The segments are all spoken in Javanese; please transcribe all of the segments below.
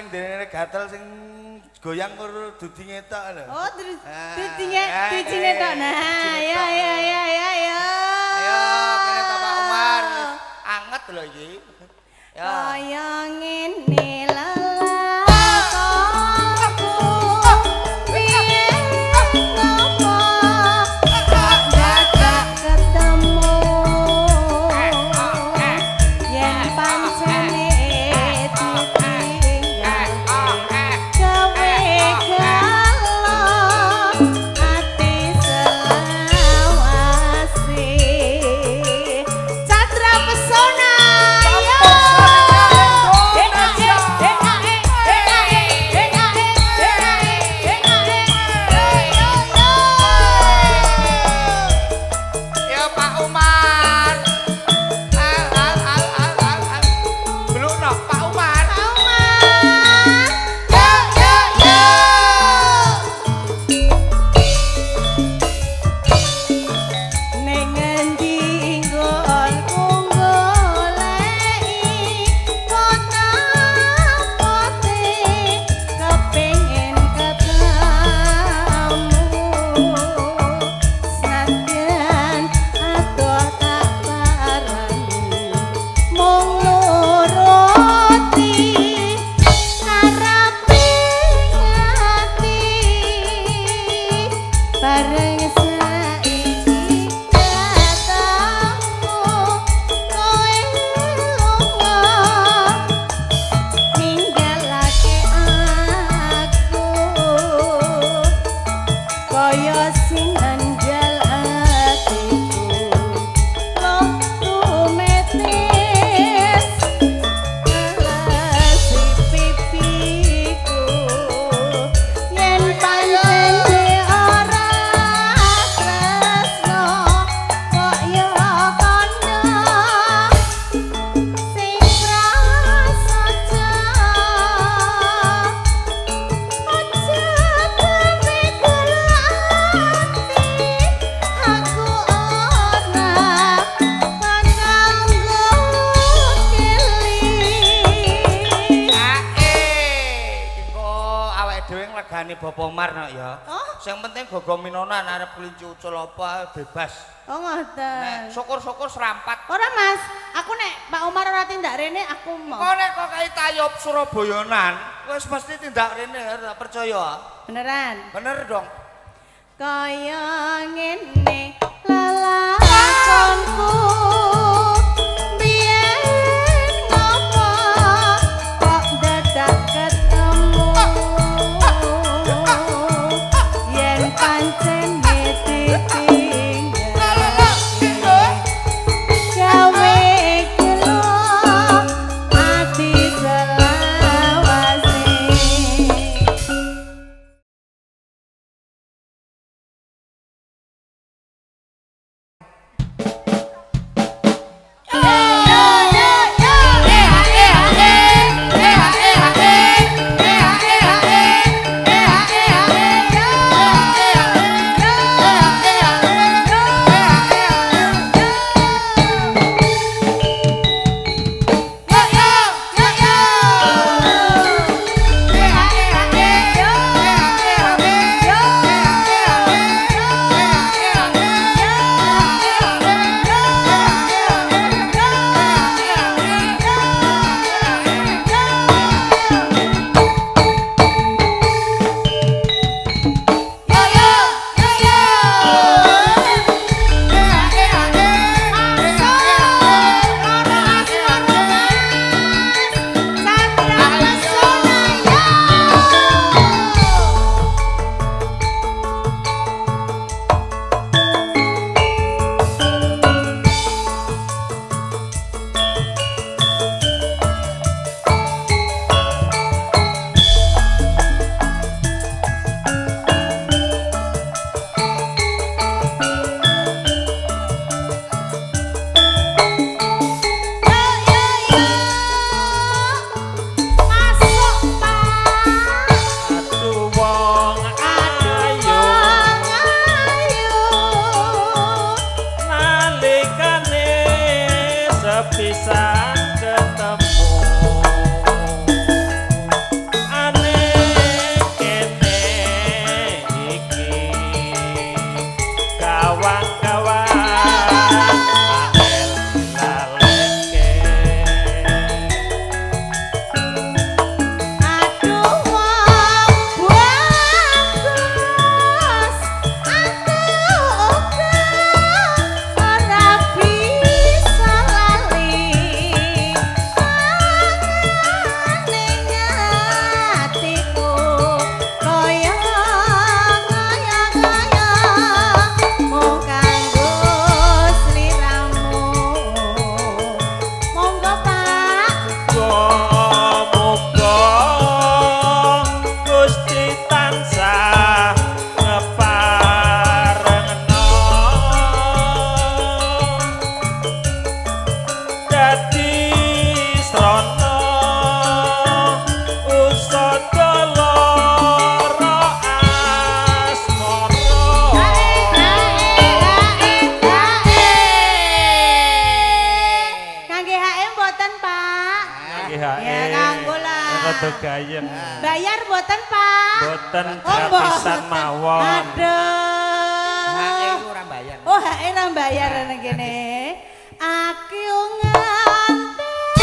dene gatel sing goyang kur dudi ngetok lho. Oh, dudi ngetok. Nah, ya. Ayo kene ta Pak Umar. Anget lho iki. Ya. Kaya ngene Bapak Umar nak ya. Sing penting gogo minonan arep kelinci ucul apa bebas. Oh ngoten. Nek syukur-syukur serampat. Ora Mas, aku nek Pak Umar ora tindak rene aku mau. Kok nek kok kaya tayub Surabayanan, wis mesti tindak rene ora percaya. Beneran? Bener dong. Kaya ngene lelakonku biyen ngopo kok dadak ketemu yen pancen ditinggal gawe gelo ati selawase. mbayang. Bayar mboten, Pak? Mboten gratisan mawon. Aduh. Hake iku ora bayar. Oh, hake ora bayar nang kene. Aku nganti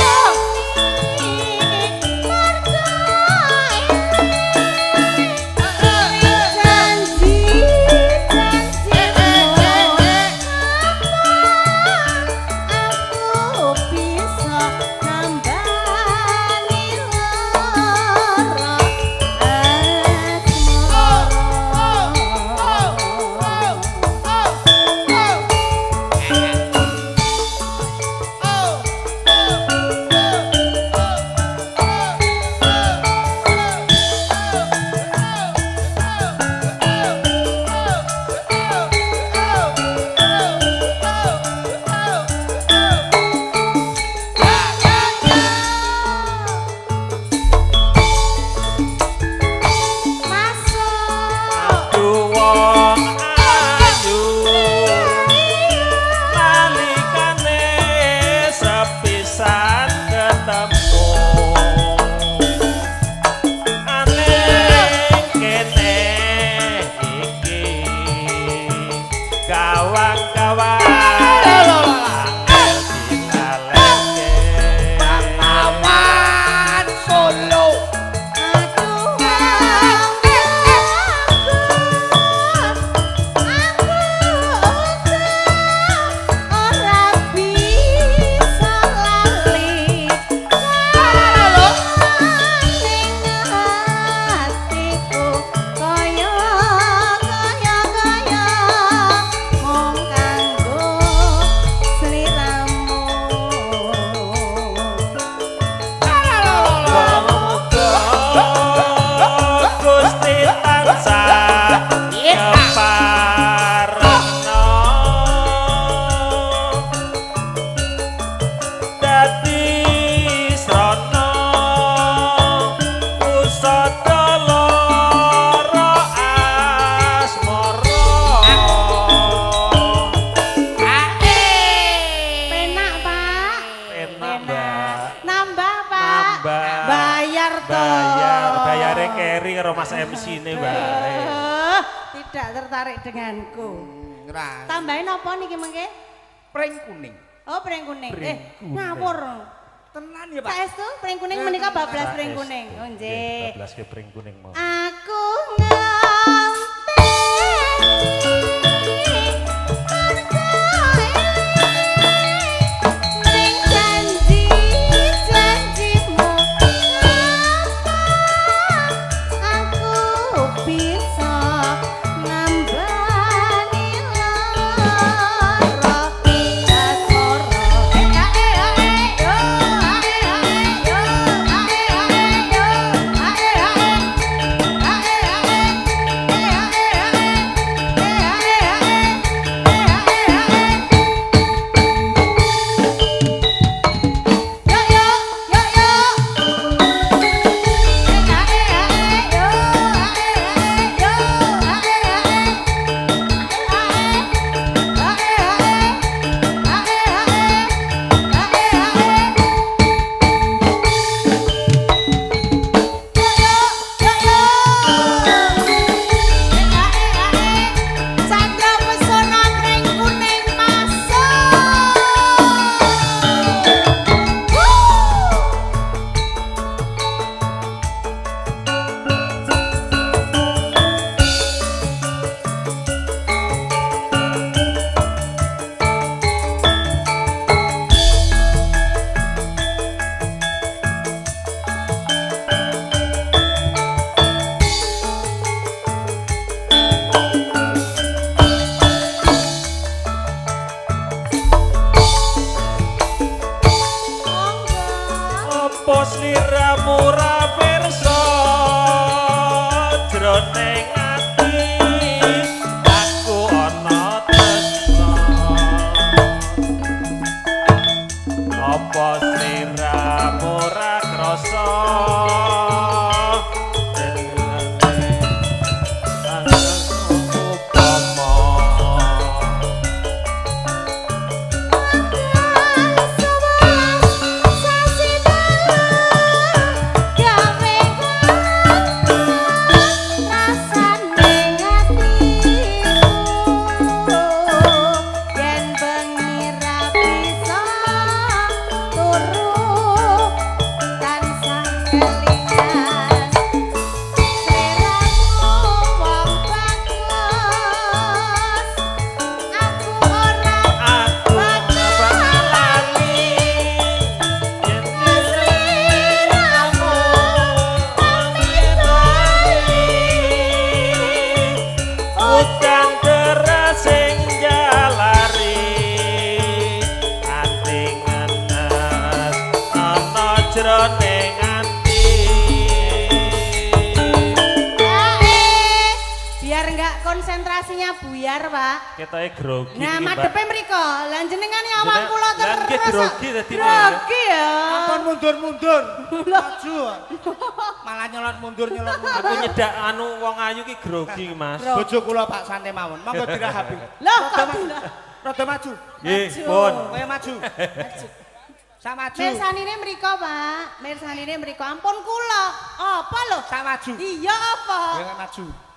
Mas MC ini bae. Tidak tertarik denganku. Ora. Tambahin apa niki mengke? Pring kuning. Oh, pring kuning. Ngawur. Tenan ya, Pak. Saestu pring kuning menika bablas pring kuning. Oh, nggih. Bablas ke pring kuning mau. Aku nganti konsentrasinya buyar, Pak. Ketoke grogi. Nah, iki, Mbak. madepe mriko. Lah jenengan awak Jenengan- kula terus. lah nggih grogi dadi Grogi ya. Ampun mundur-mundur. Maju. Malah nyolot mundur-nyolot mundur. Aku nyedak anu wong ayu ki grogi, Mas. Bojo kula Pak santai mawon. Monggo dirahapi. Loh, Rada kok maju. Rada maju. Nggih, Maju. pun. Kowe maju. Sak maju. Mirsanine mriko, Pak. Mirsanine mriko. Ampun kula. Apa lho? Sak maju. Iya apa? Kowe maju.